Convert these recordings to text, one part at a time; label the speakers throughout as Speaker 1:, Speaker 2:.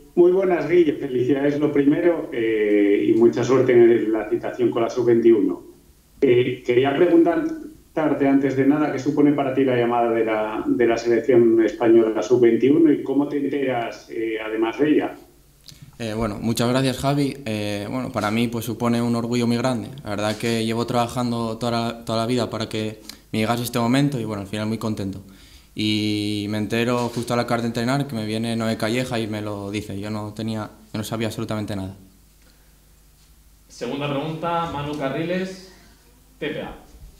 Speaker 1: Muy buenas, Guille. Felicidades lo primero y mucha suerte en la citación con la sub-21. Quería preguntarte antes de nada qué supone para ti la llamada de la selección española sub-21 y cómo te enteras además de ella.
Speaker 2: Bueno, muchas gracias, Javi. Bueno, para mí pues supone un orgullo muy grande. La verdad que llevo trabajando toda la vida para que me llegase este momento y bueno, al final muy contento. Y me entero justo a la carta de entrenar que me viene Noé Calleja y me lo dice. Yo no sabía absolutamente nada.
Speaker 3: Segunda pregunta, Manu Carriles, TPA.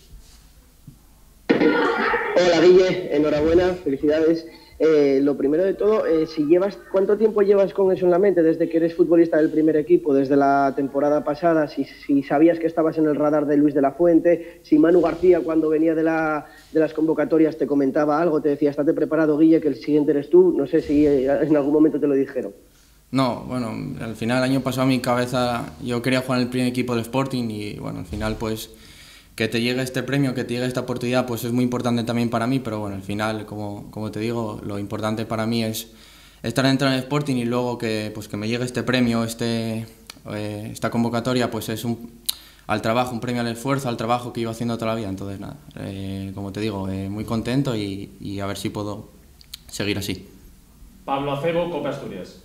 Speaker 4: Hola Guille, enhorabuena, felicidades. Lo primero de todo, ¿cuánto tiempo llevas con eso en la mente? Desde que eres futbolista del primer equipo, desde la temporada pasada, si sabías que estabas en el radar de Luis de la Fuente, si Manu García cuando venía de las convocatorias te comentaba algo, te decía, estate preparado Guille, que el siguiente eres tú, no sé si en algún momento te lo dijeron.
Speaker 2: No, bueno, al final el año pasado mi cabeza, yo quería jugar en el primer equipo del Sporting y bueno, al final pues que te llegue este premio, que te llegue esta oportunidad, pues es muy importante también para mí, pero bueno, al final, como te digo, lo importante para mí es estar dentro del Sporting y luego pues que me llegue este premio, esta convocatoria, pues es al trabajo, un premio al esfuerzo, al trabajo que iba haciendo toda la vida. Entonces, nada, como te digo, muy contento y a ver si puedo seguir así.
Speaker 3: Pablo Acebo, Copa Asturias.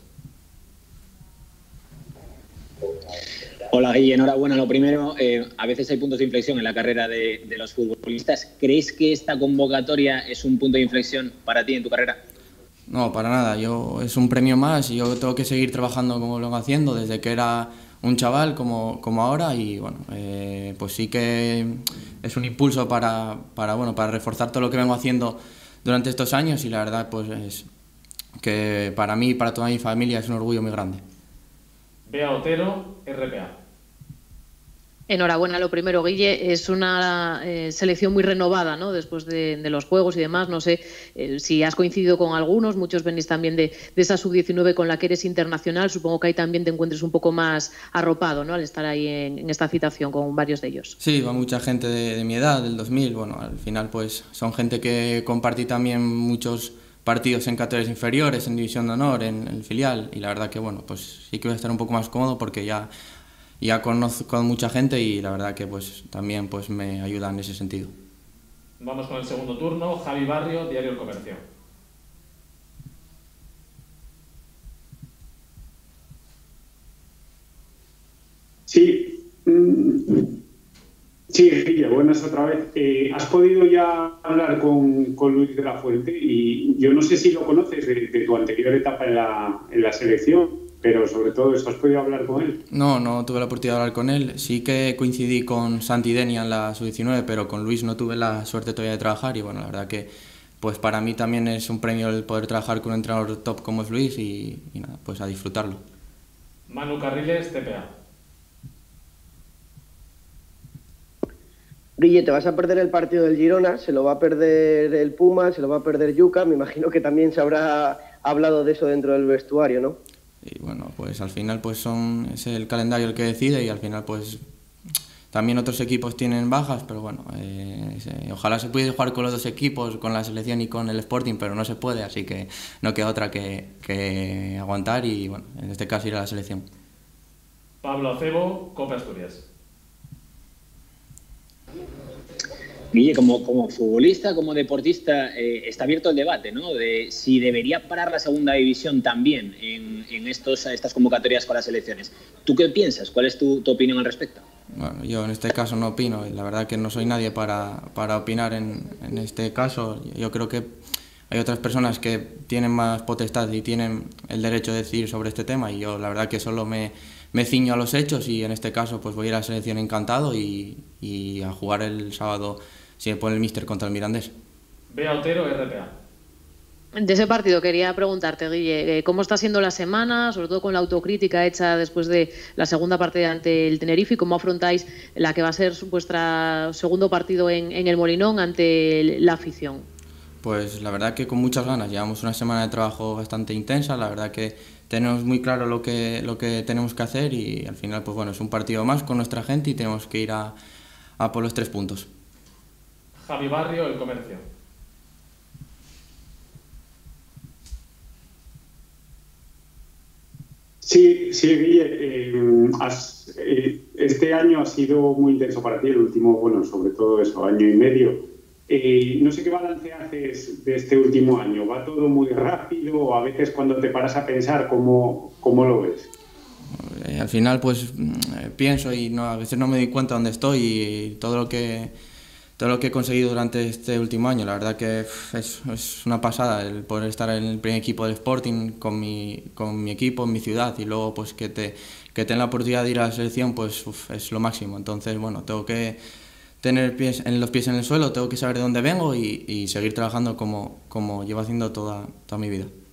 Speaker 5: Hola Guille, enhorabuena. Lo primero, a veces hay puntos de inflexión en la carrera de los futbolistas. ¿Crees que esta convocatoria es un punto de inflexión para ti en tu carrera?
Speaker 2: No, para nada. Es un premio más y yo tengo que seguir trabajando como lo vengo haciendo desde que era un chaval como ahora y bueno, pues sí que es un impulso para reforzar todo lo que vengo haciendo durante estos años y la verdad pues es que para mí y para toda mi familia es un orgullo muy grande.
Speaker 3: Bea Otero, RPA.
Speaker 6: Enhorabuena, lo primero, Guille. Es una selección muy renovada, ¿no? Después de los Juegos y demás. No sé si has coincidido con algunos, muchos venís también de esa sub-19 con la que eres internacional. Supongo que ahí también te encuentres un poco más arropado, ¿no? Al estar ahí en esta citación con varios de ellos.
Speaker 2: Sí, va mucha gente de mi edad, del 2000. Bueno, al final pues son gente que compartí también muchos partidos en categorías inferiores, en División de Honor, en el filial. Y la verdad que bueno, pues sí que voy a estar un poco más cómodo porque ya conozco a mucha gente y la verdad que pues también pues me ayuda en ese sentido.
Speaker 3: Vamos con el segundo turno, Javi Barrio, Diario El Comercio.
Speaker 1: Sí, sí, Guille, buenas otra vez. ¿Has podido ya hablar con Luis de la Fuente? Y yo no sé si lo conoces de tu anterior etapa en la selección, pero sobre todo eso, ¿has podido hablar con él?
Speaker 2: No, no tuve la oportunidad de hablar con él. Sí que coincidí con Santi Denia en la sub-19, pero con Luis no tuve la suerte todavía de trabajar y bueno, la verdad que pues para mí también es un premio el poder trabajar con un entrenador top como es Luis y nada, pues a disfrutarlo.
Speaker 3: Manu Carriles, TPA.
Speaker 4: Guille, te vas a perder el partido del Girona, se lo va a perder el Puma, se lo va a perder Yuca, me imagino que también se habrá hablado de eso dentro del vestuario, ¿no?
Speaker 2: Y bueno, pues al final pues es el calendario el que decide y al final pues también otros equipos tienen bajas, pero bueno, ojalá se pudiera jugar con los dos equipos, con la selección y con el Sporting, pero no se puede, así que no queda otra que aguantar y bueno, en este caso ir a la selección.
Speaker 3: Pablo Acebo, Copa Asturias.
Speaker 5: Guille, como futbolista, como deportista, está abierto el debate, ¿no? De si debería parar la segunda división también en estas convocatorias con las selecciones. ¿Tú qué piensas? ¿Cuál es tu opinión al respecto?
Speaker 2: Bueno, yo en este caso no opino, la verdad que no soy nadie para opinar en este caso. Yo creo que hay otras personas que tienen más potestad y tienen el derecho de decidir sobre este tema y yo la verdad que solo me ciño a los hechos y en este caso pues voy a ir a la selección encantado y a jugar el sábado si me pone el míster contra el Mirandés.
Speaker 3: Bea Otero, RPA.
Speaker 6: De ese partido quería preguntarte, Guille, ¿cómo está siendo la semana, sobre todo con la autocrítica hecha después de la segunda partida ante el Tenerife y cómo afrontáis la que va a ser vuestro segundo partido en el Molinón ante la afición?
Speaker 2: Pues la verdad que con muchas ganas, llevamos una semana de trabajo bastante intensa, la verdad que tenemos muy claro lo que tenemos que hacer y al final pues bueno, es un partido más con nuestra gente y tenemos que ir a por los 3 puntos.
Speaker 3: Javi Barrio, El Comercio.
Speaker 1: Sí, sí, Guille, este año ha sido muy intenso para ti, el último, bueno, sobre todo eso, año y medio. No sé qué balance haces de este último año. ¿Va todo muy rápido o a veces cuando te paras a pensar cómo lo ves?
Speaker 2: Al final pues pienso y no, a veces no me doy cuenta dónde estoy y todo lo que he conseguido durante este último año. La verdad que es una pasada el poder estar en el primer equipo del Sporting con mi equipo, en mi ciudad, y luego pues que te den la oportunidad de ir a la selección, pues es lo máximo. Entonces, bueno, tengo que tener los pies en el suelo, tengo que saber de dónde vengo y seguir trabajando como llevo haciendo toda mi vida.